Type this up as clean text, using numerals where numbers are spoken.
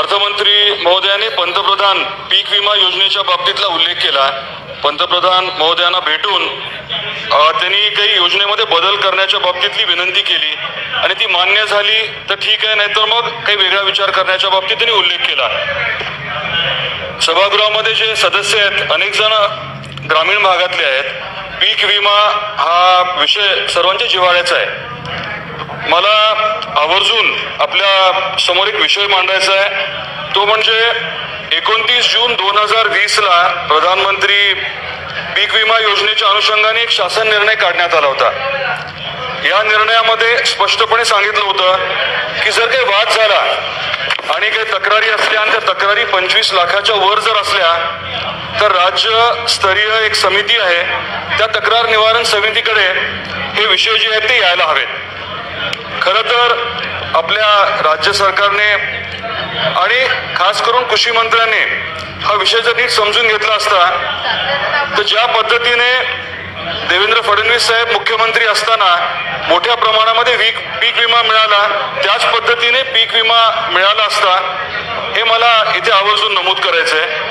अर्थमंत्री महोदयाने पंतप्रधान पीक विमा योजनेच्या बाबतीतला उल्लेख केला। पंतप्रधान महोदयांना भेटून त्यांनी काही योजनेमध्ये बदल करण्याच्या बाबतीतली विनंती केली आणि ती मान्य झाली तर ठीक आहे, नाहीतर मग काही वेगळा विचार करण्याच्या बाबतीत त्यांनी उल्लेख केला। सभागृहामध्ये जे सदस्य आहेत अनेक जण ग्रामीण भागातले आहेत। पीक विमा हा विषय सर्वांच्या जिव्हाळ्याचा आहे। मला आवर्जून आपल्या समोर एक विषय मांडायचा आहे, तो म्हणजे 29 जून 2020 ला प्रधानमंत्री पीक विमा योजनेच्या अनुषंगाने एक शासन निर्णय काढण्यात आला होता। या निर्णयामध्ये स्पष्टपणे सांगितलं होतं की जर काही वाद झाला आणि काही तक्रारी असल्या आणि त्या तक्रारी 25 लाखाच्या वर जर असल्या तर राज्यस्तरीय एक समिती आहे, त्या तक्रार निवारण समितीकडे हे विषय जे आहेत ते यायला हवेत। खरं तर आपल्या राज्य सरकारने आणि खास करून कृषी मंत्र्यांनी हा विषय जर नीट समजून घेतला असता तर ज्या पद्धतीने देवेंद्र फडणवीस साहेब मुख्यमंत्री असताना मोठ्या प्रमाणामध्ये पीक विमा मिळाला त्याच पद्धतीने पीक विमा मिळाला असता, हे मला इथे आवर्जून नमूद करायचं आहे।